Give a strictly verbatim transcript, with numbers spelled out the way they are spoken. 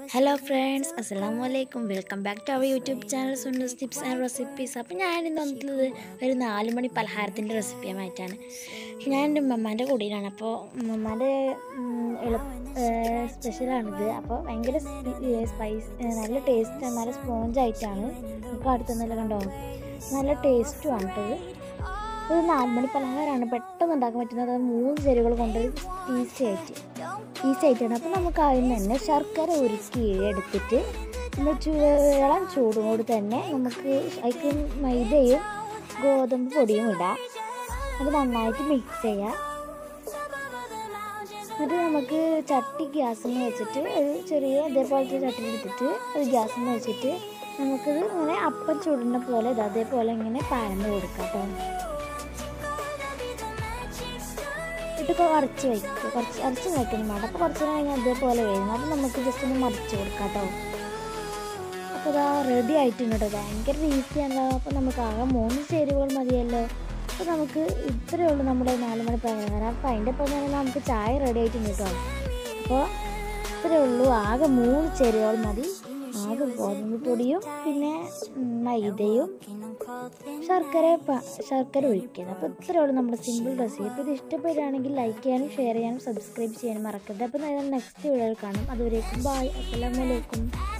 Hello friends, അസ്സലാമു അലൈക്കും. Welcome back to our YouTube channel Sunnu's tips and recipes. അപ്പോൾ ഞാനിന്ന് വന്നിട്ടുള്ളത് ഒരു നാല് മണി പലഹാരത്തിൻ്റെ റെസിപ്പിയുമായിട്ടാണ്. ഞാൻ എൻ്റെ ഉമ്മമാൻ്റെ കൂടിയിലാണ്. അപ്പോൾ ഉമ്മമാൻ്റെ സ്പെഷ്യലാണിത്. അപ്പോൾ ഭയങ്കര സ്പൈസ്, നല്ല ടേസ്റ്റാണ്, നല്ല സ്പോഞ്ചായിട്ടാണ്. നമുക്ക് അടുത്തുനിന്നല്ല കണ്ടോ, നല്ല ടേസ്റ്റുമാണ് കേട്ടത്. ഒരു നാല് മണി പലഹാരമാണ്, പെട്ടെന്ന് ഉണ്ടാക്കാൻ പറ്റുന്നത്. അത് മൂന്ന് ചേരുവകൾ കൊണ്ട് ഈസി ആയിട്ട് ഈസി ആയിട്ടാണ്. അപ്പോൾ നമുക്ക് ആദ്യം തന്നെ ശർക്കര ഉരുക്കി എടുത്തിട്ട് നമ്മൾ ഇളം ചൂടോട് തന്നെ നമുക്ക് അതിക്ക് മൈദയും ഗോതമ്പ് പൊടിയും ഇടാം. അത് നന്നായിട്ട് മിക്സ് ചെയ്യാം. എന്നിട്ട് നമുക്ക് ചട്ടി ഗ്യാസിൽ വെച്ചിട്ട് ഒരു ചെറിയ ഇതേപോലത്തെ ചട്ടി എടുത്തിട്ട് അത് ഗ്യാസിൽ വെച്ചിട്ട് നമുക്കിത് ഇങ്ങനെ അപ്പം ചുടുന്ന പോലെ ഇത് അതേപോലെ ഇങ്ങനെ പരന്ന് കൊടുക്കാം കേട്ടോ. ഇട്ടൊക്കെ അരച്ച് വയ്ക്കുക, കുറച്ച് അരച്ച് വയ്ക്കണം വേണ്ട. അപ്പോൾ കുറച്ച് നേരം കഴിഞ്ഞാൽ അതേപോലെ വരുന്നു. അപ്പോൾ നമുക്ക് ജസ്റ്റ് ഒന്ന് മറിച്ച് കൊടുക്കാം കേട്ടോ. അപ്പോൾ ഇതാ റെഡി ആയിട്ടുണ്ട് കേട്ടോ. ഭയങ്കര ഈസിയാണല്ലോ. അപ്പോൾ നമുക്ക് ആകെ മൂന്ന് ചേരുവകൾ മതിയല്ലോ. അപ്പോൾ നമുക്ക് ഇത്രയേ ഉള്ളൂ നമ്മുടെ നാല് മണി പലഹാരം. അപ്പോൾ അതിൻ്റെ ഒപ്പം തന്നെ നമുക്ക് ചായ റെഡി ആയിട്ടുണ്ട് കേട്ടോ. അപ്പോൾ ഇത്രയേ ഉള്ളൂ, ആകെ മൂന്ന് ചേരുവകൾ മതി. ആകെ ഗോതമ്പ് പൊടിയും പിന്നെ മൈദയും ശർക്കര ശർക്കര ഒഴിക്കുന്നത്. അപ്പോൾ ഇത്രയേ ഉള്ളൂ നമ്മുടെ സിമ്പിൾ റെസിപ്പി. അപ്പോൾ ഇത് ഇഷ്ടപ്പെടുകയാണെങ്കിൽ ലൈക്ക് ചെയ്യാനും ഷെയർ ചെയ്യാനും സബ്സ്ക്രൈബ് ചെയ്യാനും മറക്കരുത്. അപ്പോൾ ഞാൻ നെക്സ്റ്റ് വീഡിയോയിൽ കാണാം. അതുവരേക്കും ബൈ. അസ്സലാമു അലൈക്കും.